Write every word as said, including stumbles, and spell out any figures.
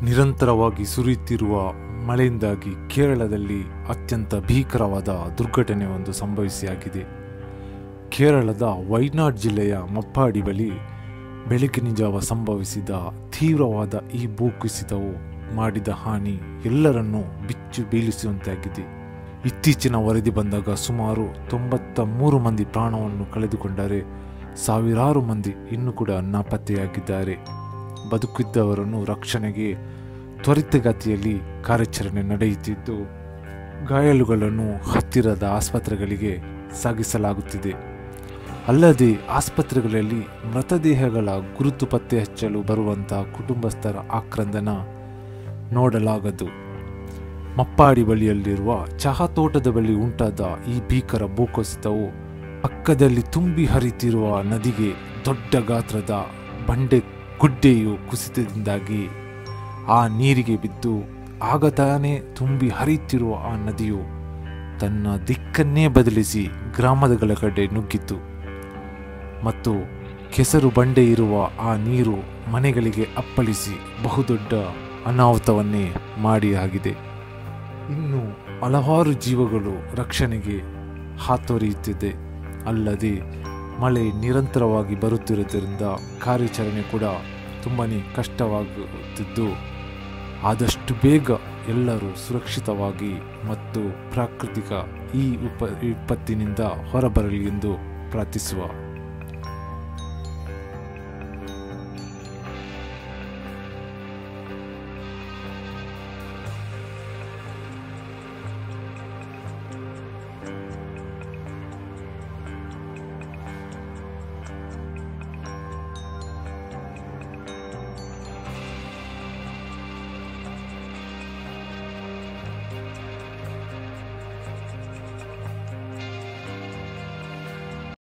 ನಿರಂತರವಾಗಿ ಸುರಿಯುತ್ತಿರುವ ಮಳೆಯಿಂದಾಗಿ ಕೇರಳದಲ್ಲಿ ಅತ್ಯಂತ ಭೀಕರವಾದ ದುರ್ಘಟನೆ ಒಂದು ಸಂಭವಿಸಿಯಾಗಿದೆ. ಕೇರಳದ ವೈನಾಡ್ ಜಿಲ್ಲೆಯ ಮಪ್ಪಾಡಿ ಬಳಿ ಬೆಳಗಿನ ಜಾವ ಸಂಭವಿಸಿದ ತೀವ್ರವಾದ ಈ ಭೂಕುಸಿತವು ಮಾಡಿದ ಹಾನಿ ಎಲ್ಲರನ್ನೂ ಬಿಚ್ಚು ಬೀಳಿಸುವಂತಾಗಿದೆ. ಇತ್ತೀಚಿನ ವರದಿ ಬಂದಾಗ ಸುಮಾರು ತೊಂಬತ್ತ ಮೂರು ಮಂದಿ ಪ್ರಾಣವನ್ನು ಕಳೆದುಕೊಂಡರೆ ಸಾವಿರಾರು ಮಂದಿ ಇನ್ನೂ ಕೂಡ ನಾಪತ್ತೆಯಾಗಿದ್ದಾರೆ. ಬದುಕಿದ್ದವರನ್ನು ರಕ್ಷಣೆಗೆ ತ್ವರಿತಗತಿಯಲ್ಲಿ ಕಾರ್ಯಾಚರಣೆ ನಡೆಯುತ್ತಿದ್ದು, ಗಾಯಾಳುಗಳನ್ನು ಹತ್ತಿರದ ಆಸ್ಪತ್ರೆಗಳಿಗೆ ಸಾಗಿಸಲಾಗುತ್ತಿದೆ. ಅಲ್ಲದೆ ಆಸ್ಪತ್ರೆಗಳಲ್ಲಿ ಮೃತದೇಹಗಳ ಗುರುತು ಪತ್ತೆ ಹಚ್ಚಲು ಬರುವಂತಹ ಕುಟುಂಬಸ್ಥರ ಆಕ್ರಂದನ ನೋಡಲಾಗದು. ಮಪ್ಪಾಡಿ ಬಳಿಯಲ್ಲಿರುವ ಚಹಾ ತೋಟದ ಬಳಿ ಉಂಟಾದ ಈ ಭೀಕರ ಭೂಕುಸಿತವು ಪಕ್ಕದಲ್ಲಿ ತುಂಬಿ ಹರಿತಿರುವ ನದಿಗೆ ದೊಡ್ಡ ಗಾತ್ರದ ಬಂಡೆ ಗುಡ್ಡೆಯು ಕುಸಿತದಿಂದಾಗಿ ಆ ನೀರಿಗೆ ಬಿದ್ದು ಆಗ ತಾನೇ ತುಂಬಿ ಹರಿಯುತ್ತಿರುವ ಆ ನದಿಯು ತನ್ನ ದಿಕ್ಕನ್ನೇ ಬದಲಿಸಿ ಗ್ರಾಮಗಳ ಕಡೆ ನುಗ್ಗಿತು ಮತ್ತು ಕೆಸರು ಬಂಡೆ ಇರುವ ಆ ನೀರು ಮನೆಗಳಿಗೆ ಅಪ್ಪಳಿಸಿ ಬಹುದೊಡ್ಡ ಅನಾಹುತವನ್ನೇ ಮಾಡಿ ಆಗಿದೆ. ಇನ್ನು ಹಲವಾರು ಜೀವಗಳು ರಕ್ಷಣೆಗೆ ಹಾತೊರೆಯುತ್ತಿದೆ. ಅಲ್ಲದೆ ಮಳೆ ನಿರಂತರವಾಗಿ ಬರುತ್ತಿರುವುದರಿಂದ ಕಾರ್ಯಾಚರಣೆ ಕೂಡ ತುಂಬಾ ಕಷ್ಟವಾಗುತ್ತಿದ್ದು, ಆದಷ್ಟು ಬೇಗ ಎಲ್ಲರೂ ಸುರಕ್ಷಿತವಾಗಿ ಮತ್ತು ಪ್ರಾಕೃತಿಕ ಈ ಉಪ ವಿಪತ್ತಿನಿಂದ ಹೊರಬರಲಿ ಎಂದು ಪ್ರಾರ್ಥಿಸುವ.